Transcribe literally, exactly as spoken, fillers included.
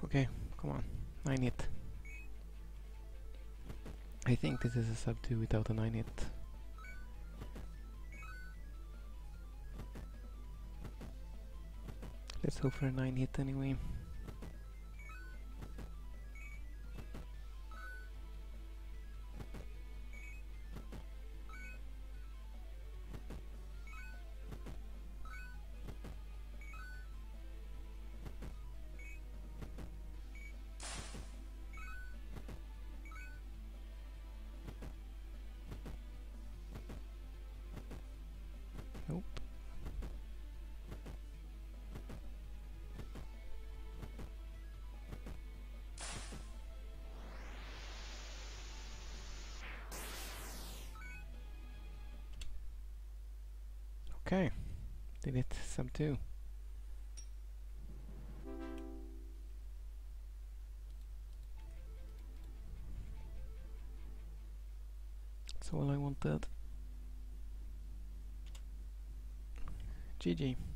Okay, come on. nine hit. I think this is a sub two without a nine hit. Let's hope for a nine hit anyway. Nope. Okay, did it, sub two. That's all I wanted. G G.